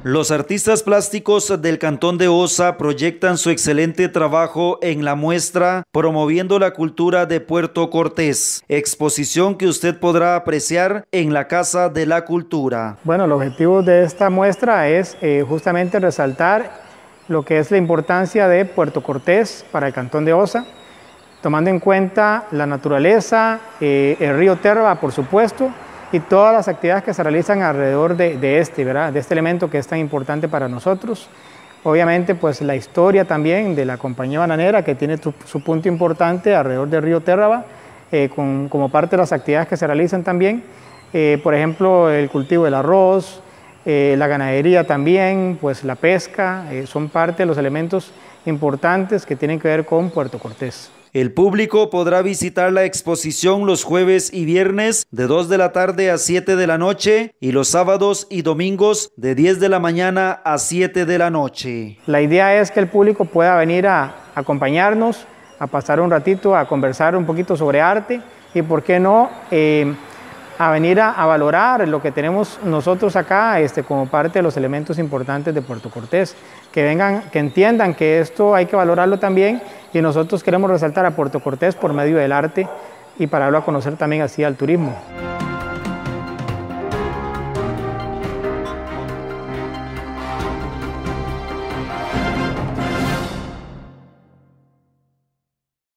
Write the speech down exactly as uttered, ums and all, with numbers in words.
Los artistas plásticos del Cantón de Osa proyectan su excelente trabajo en la muestra Promoviendo la Cultura de Puerto Cortés, exposición que usted podrá apreciar en la Casa de la Cultura. Bueno, el objetivo de esta muestra es eh, justamente resaltar lo que es la importancia de Puerto Cortés para el Cantón de Osa, tomando en cuenta la naturaleza, eh, el río Terva, por supuesto, y todas las actividades que se realizan alrededor de, de este, ¿verdad? De este elemento que es tan importante para nosotros. Obviamente, pues la historia también de la compañía bananera, que tiene tu, su punto importante alrededor del río Terva, eh, con, como parte de las actividades que se realizan también. Eh, por ejemplo, el cultivo del arroz, eh, la ganadería también, pues la pesca, eh, son parte de los elementos importantes que tienen que ver con Puerto Cortés. El público podrá visitar la exposición los jueves y viernes de dos de la tarde a siete de la noche y los sábados y domingos de diez de la mañana a siete de la noche. La idea es que el público pueda venir a acompañarnos, a pasar un ratito, a conversar un poquito sobre arte y, ¿por qué no?, eh, a venir a, a valorar lo que tenemos nosotros acá este, como parte de los elementos importantes de Puerto Cortés. Que vengan, que entiendan que esto hay que valorarlo también y nosotros queremos resaltar a Puerto Cortés por medio del arte y para darlo a conocer también así al turismo.